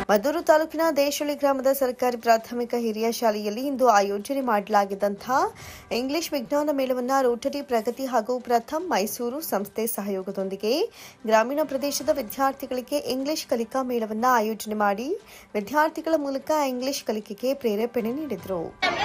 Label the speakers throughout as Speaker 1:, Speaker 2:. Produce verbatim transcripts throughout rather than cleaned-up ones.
Speaker 1: ಮದ್ದೂರು ತಾಲೂಕಿನ ದೇಶಳ್ಳಿ ಗ್ರಾಮದ ಸರ್ಕಾರಿ ಪ್ರಾಥಮಿಕ ಹಿರಿಯ ಶಾಲೆಯಲ್ಲಿ ಇಂದು ಆಯೋಜನೆ ಮಾಡಲಾಗಿದ್ದಂತಹ ಇಂಗ್ಲಿಷ್ ವಿಜ್ಞಾನ ಮೇಳವನ್ನು ರೋಟರಿ ಪ್ರಗತಿ ಹಾಗೂ ಪ್ರಥಮ್ ಮೈಸೂರು ಸಂಸ್ಥೆ ಸಹಯೋಗದೊಂದಿಗೆ ಗ್ರಾಮೀಣ ಪ್ರದೇಶದ ವಿದ್ಯಾರ್ಥಿಗಳಿಗೆ ಇಂಗ್ಲಿಷ್ ಕಲಿಕಾ ಮೇಳವನ್ನು ಆಯೋಜನೆ ಮಾಡಿ ವಿದ್ಯಾರ್ಥಿಗಳ ಮೂಲಕ ಇಂಗ್ಲಿಷ್ ಕಲಿಕೆಗೆ ಪ್ರೇರೇಪಣೆ ನೀಡಿದರು.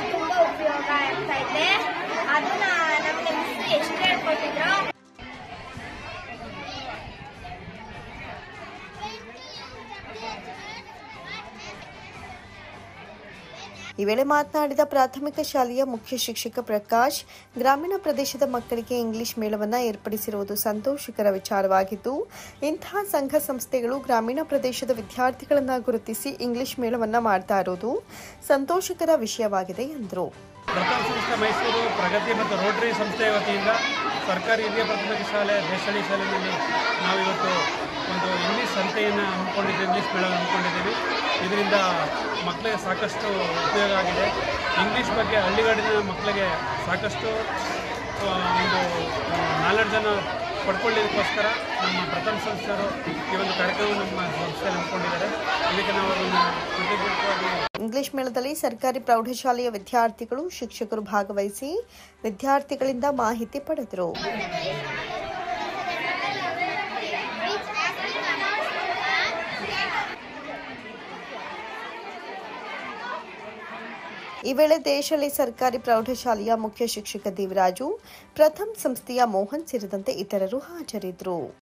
Speaker 1: ಈ ವೇಳೆ ಮಾತನಾಡಿದ ಪ್ರಾಥಮಿಕ ಶಾಲೆಯ ಮುಖ್ಯ ಶಿಕ್ಷಕ ಪ್ರಕಾಶ್, ಗ್ರಾಮೀಣ ಪ್ರದೇಶದ ಮಕ್ಕಳಿಗೆ ಇಂಗ್ಲಿಷ್ ಮೇಳವನ್ನು ಏರ್ಪಡಿಸಿರುವುದು ಸಂತೋಷಕರ ವಿಚಾರವಾಗಿದ್ದು, ಇಂತಹ ಸಂಘ ಸಂಸ್ಥೆಗಳು ಗ್ರಾಮೀಣ ಪ್ರದೇಶದ ವಿದ್ಯಾರ್ಥಿಗಳನ್ನು ಗುರುತಿಸಿ ಇಂಗ್ಲಿಷ್ ಮೇಳವನ್ನು ಮಾಡ್ತಾ ಇರೋದು ಸಂತೋಷಕರ ವಿಷಯವಾಗಿದೆ ಎಂದರು.
Speaker 2: ಪ್ರಥಮ್ ಸಂಸ್ಥೆ ಮೈಸೂರು ಪ್ರಗತಿ ಮತ್ತು ರೋಟರಿ ಸಂಸ್ಥೆಯ ವತಿಯಿಂದ ಸರ್ಕಾರಿ ಹಿರಿಯ ಪ್ರಾಥಮಿಕ ಶಾಲೆ ದೇಶಳ್ಳಿ ಶಾಲೆಯಲ್ಲಿ ನಾವಿವತ್ತು ಒಂದು ಇಂಗ್ಲೀಷ್ ಸಂತೆಯನ್ನು ಹಮ್ಮಿಕೊಂಡಿದ್ದೀವಿ, ಇಂಗ್ಲೀಷ್ ಮೇಳವನ್ನು ಹಮ್ಮಿಕೊಂಡಿದ್ದೀವಿ. ಇದರಿಂದ ಮಕ್ಕಳಿಗೆ ಸಾಕಷ್ಟು ಉಪಯೋಗ ಆಗಿದೆ. ಇಂಗ್ಲೀಷ್ ಬಗ್ಗೆ ಹಳ್ಳಿಗಾಡಿನ ಮಕ್ಕಳಿಗೆ ಸಾಕಷ್ಟು ಒಂದು ನಾಲೆಡ್ಜನ್ನು ಪಡ್ಕೊಳ್ಳೋದಕ್ಕೋಸ್ಕರ ನಮ್ಮ ಪ್ರಥಮ ಸಂಸ್ಥೆಯವರು ಈ ಒಂದು ಕಾರ್ಯಕ್ರಮವನ್ನು ನಮ್ಮ ಸಂಸ್ಥೆಯಲ್ಲಿ ಹಮ್ಮಿಕೊಂಡಿದ್ದಾರೆ. ಇದಕ್ಕೆ ನಾವು ಕೃತಜ್ಞವಾಗಿ
Speaker 1: ಇಂಗ್ಲಿಷ್ ಮೇಳದಲ್ಲಿ ಸರ್ಕಾರಿ ಪ್ರೌಢಶಾಲೆಯ ವಿದ್ಯಾರ್ಥಿಗಳು, ಶಿಕ್ಷಕರು ಭಾಗವಹಿಸಿ ವಿದ್ಯಾರ್ಥಿಗಳಿಂದ ಮಾಹಿತಿ ಪಡೆದರು. ಈ ವೇಳೆ ದೇಶಳ್ಳಿ ಸರ್ಕಾರಿ ಪ್ರೌಢಶಾಲೆಯ ಮುಖ್ಯ ಶಿಕ್ಷಕ ದೇವರಾಜು, ಪ್ರಥಮ್ ಸಂಸ್ಥೆಯ ಮೋಹನ್ ಸೇರಿದಂತೆ ಇತರರು ಹಾಜರಿದ್ದರು.